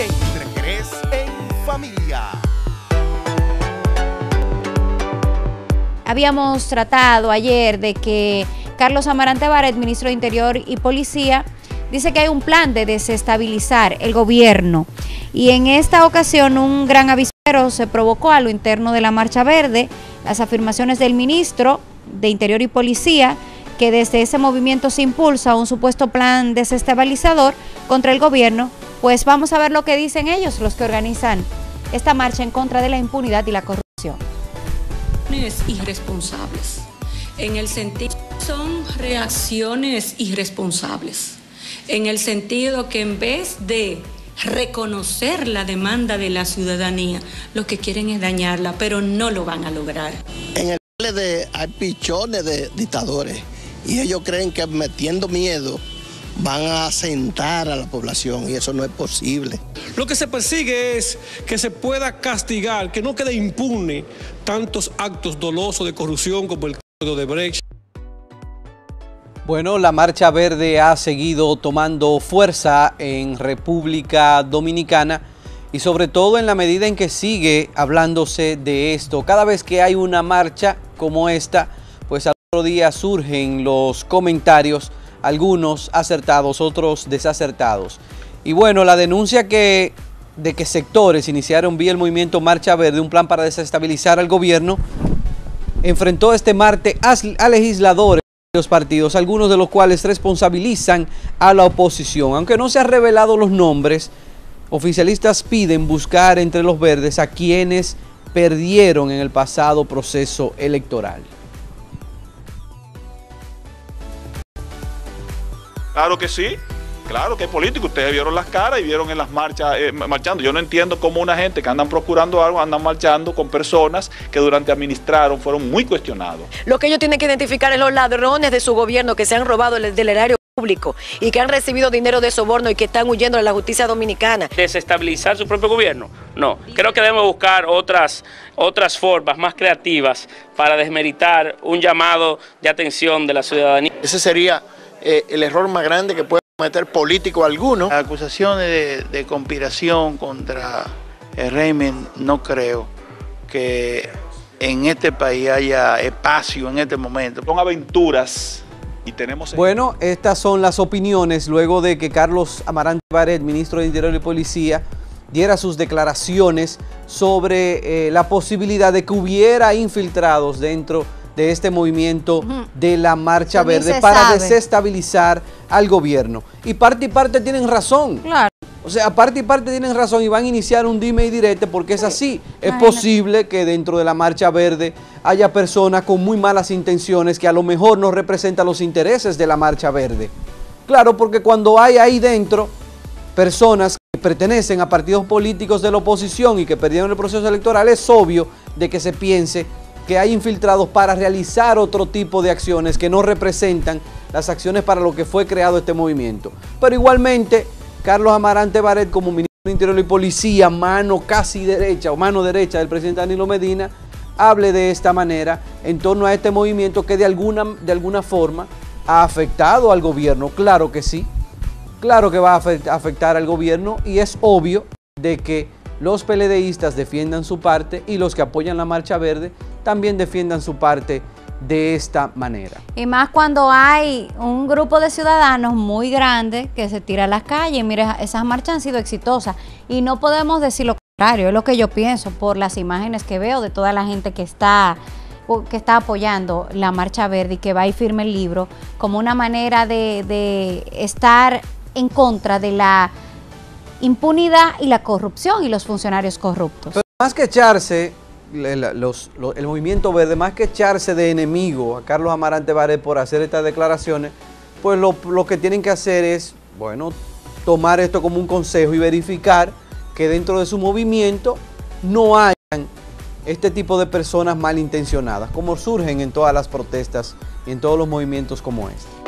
Entre Jerez en familia. Habíamos tratado ayer de que Carlos Amarante Barret, ministro de Interior y Policía, dice que hay un plan de desestabilizar el gobierno. Y en esta ocasión un gran avispero se provocó a lo interno de la Marcha Verde, las afirmaciones del ministro de Interior y Policía, que desde ese movimiento se impulsa un supuesto plan desestabilizador contra el gobierno. Pues vamos a ver lo que dicen ellos, los que organizan esta marcha en contra de la impunidad y la corrupción. Irresponsables, en el sentido, son reacciones irresponsables, en el sentido que en vez de reconocer la demanda de la ciudadanía, lo que quieren es dañarla, pero no lo van a lograr. En el PLD hay pichones de dictadores y ellos creen que metiendo miedo van a asentar a la población y eso no es posible. Lo que se persigue es que se pueda castigar, que no quede impune tantos actos dolosos de corrupción como el caso de Odebrecht. Bueno, la Marcha Verde ha seguido tomando fuerza en República Dominicana y sobre todo en la medida en que sigue hablándose de esto. Cada vez que hay una marcha como esta, pues al otro día surgen los comentarios, algunos acertados, otros desacertados. Y bueno, la denuncia de que sectores iniciaron vía el movimiento Marcha Verde un plan para desestabilizar al gobierno, enfrentó este martes a legisladores de los partidos, algunos de los cuales responsabilizan a la oposición. Aunque no se han revelado los nombres, oficialistas piden buscar entre los verdes a quienes perdieron en el pasado proceso electoral. Claro que sí, claro que es político. Ustedes vieron las caras y vieron en las marchas marchando. Yo no entiendo cómo una gente que andan procurando algo andan marchando con personas que durante administraron fueron muy cuestionados. Lo que ellos tienen que identificar es los ladrones de su gobierno que se han robado del erario público y que han recibido dinero de soborno y que están huyendo de la justicia dominicana. ¿Desestabilizar su propio gobierno? No, creo que debemos buscar otras formas más creativas para desmeritar un llamado de atención de la ciudadanía. Ese sería el error más grande que puede cometer político alguno. Las acusaciones de conspiración contra el régimen, no creo que en este país haya espacio en este momento. Son aventuras y tenemos... Bueno, estas son las opiniones luego de que Carlos Amarante Barret, ministro de Interior y Policía, diera sus declaraciones sobre la posibilidad de que hubiera infiltrados dentro de este movimiento de la Marcha Verde para desestabilizar al gobierno. Y parte tienen razón. Claro. O sea, parte y parte tienen razón y van a iniciar un dime y direte porque es así. Es posible que dentro de la Marcha Verde haya personas con muy malas intenciones que a lo mejor no representan los intereses de la Marcha Verde. Claro, porque cuando hay ahí dentro personas que pertenecen a partidos políticos de la oposición y que perdieron el proceso electoral, es obvio de que se piense que hay infiltrados para realizar otro tipo de acciones que no representan las acciones para lo que fue creado este movimiento. Pero igualmente, Carlos Amarante Barret, como ministro de Interior y Policía, mano casi derecha o mano derecha del presidente Danilo Medina, hable de esta manera en torno a este movimiento que de alguna forma ha afectado al gobierno. Claro que sí, claro que va a afectar al gobierno y es obvio de que los PLDistas defiendan su parte y los que apoyan la Marcha Verde también defiendan su parte de esta manera. Y más cuando hay un grupo de ciudadanos muy grande que se tira a las calles. Mira, esas marchas han sido exitosas y no podemos decir lo contrario, es lo que yo pienso por las imágenes que veo de toda la gente que está apoyando la Marcha Verde y que va y firma el libro como una manera de estar en contra de la impunidad y la corrupción y los funcionarios corruptos. Pero más que echarse, el movimiento verde, más que echarse de enemigo a Carlos Amarante Barret por hacer estas declaraciones, pues lo que tienen que hacer es, bueno, tomar esto como un consejo y verificar que dentro de su movimiento no hayan este tipo de personas malintencionadas, como surgen en todas las protestas y en todos los movimientos como este.